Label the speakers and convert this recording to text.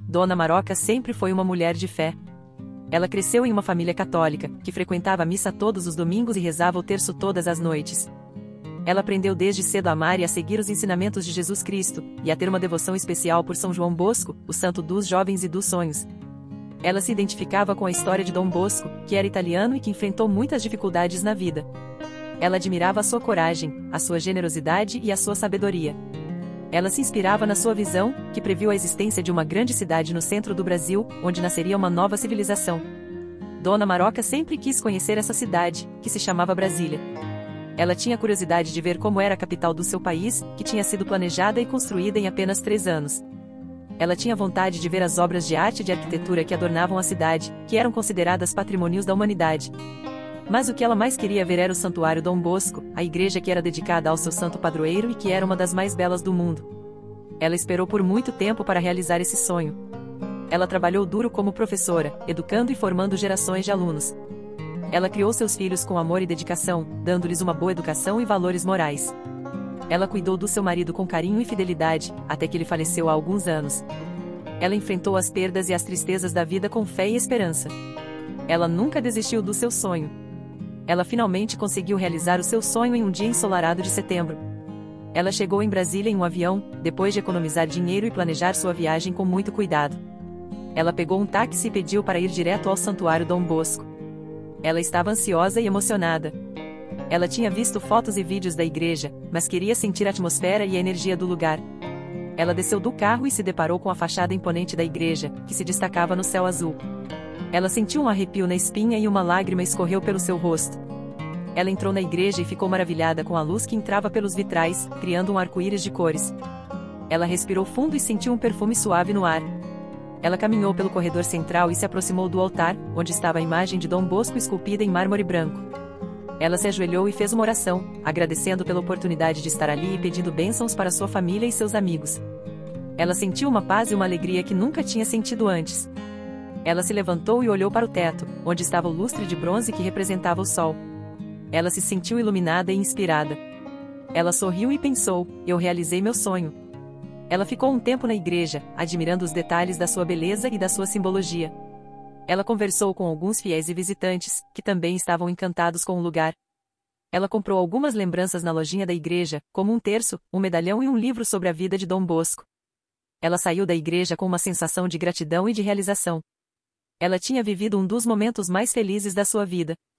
Speaker 1: Dona Maroca sempre foi uma mulher de fé. Ela cresceu em uma família católica, que frequentava a missa todos os domingos e rezava o terço todas as noites. Ela aprendeu desde cedo a amar e a seguir os ensinamentos de Jesus Cristo, e a ter uma devoção especial por São João Bosco, o santo dos jovens e dos sonhos. Ela se identificava com a história de Dom Bosco, que era italiano e que enfrentou muitas dificuldades na vida. Ela admirava a sua coragem, a sua generosidade e a sua sabedoria. Ela se inspirava na sua visão, que previu a existência de uma grande cidade no centro do Brasil, onde nasceria uma nova civilização. Dona Maroca sempre quis conhecer essa cidade, que se chamava Brasília. Ela tinha curiosidade de ver como era a capital do seu país, que tinha sido planejada e construída em apenas 3 anos. Ela tinha vontade de ver as obras de arte e de arquitetura que adornavam a cidade, que eram consideradas patrimônios da humanidade. Mas o que ela mais queria ver era o Santuário Dom Bosco, a igreja que era dedicada ao seu santo padroeiro e que era uma das mais belas do mundo. Ela esperou por muito tempo para realizar esse sonho. Ela trabalhou duro como professora, educando e formando gerações de alunos. Ela criou seus filhos com amor e dedicação, dando-lhes uma boa educação e valores morais. Ela cuidou do seu marido com carinho e fidelidade, até que ele faleceu há alguns anos. Ela enfrentou as perdas e as tristezas da vida com fé e esperança. Ela nunca desistiu do seu sonho. Ela finalmente conseguiu realizar o seu sonho em um dia ensolarado de setembro. Ela chegou em Brasília em um avião, depois de economizar dinheiro e planejar sua viagem com muito cuidado. Ela pegou um táxi e pediu para ir direto ao Santuário Dom Bosco. Ela estava ansiosa e emocionada. Ela tinha visto fotos e vídeos da igreja, mas queria sentir a atmosfera e a energia do lugar. Ela desceu do carro e se deparou com a fachada imponente da igreja, que se destacava no céu azul. Ela sentiu um arrepio na espinha e uma lágrima escorreu pelo seu rosto. Ela entrou na igreja e ficou maravilhada com a luz que entrava pelos vitrais, criando um arco-íris de cores. Ela respirou fundo e sentiu um perfume suave no ar. Ela caminhou pelo corredor central e se aproximou do altar, onde estava a imagem de Dom Bosco esculpida em mármore branco. Ela se ajoelhou e fez uma oração, agradecendo pela oportunidade de estar ali e pedindo bênçãos para sua família e seus amigos. Ela sentiu uma paz e uma alegria que nunca tinha sentido antes. Ela se levantou e olhou para o teto, onde estava o lustre de bronze que representava o sol. Ela se sentiu iluminada e inspirada. Ela sorriu e pensou: eu realizei meu sonho. Ela ficou um tempo na igreja, admirando os detalhes da sua beleza e da sua simbologia. Ela conversou com alguns fiéis e visitantes, que também estavam encantados com o lugar. Ela comprou algumas lembranças na lojinha da igreja, como um terço, um medalhão e um livro sobre a vida de Dom Bosco. Ela saiu da igreja com uma sensação de gratidão e de realização. Ela tinha vivido um dos momentos mais felizes da sua vida.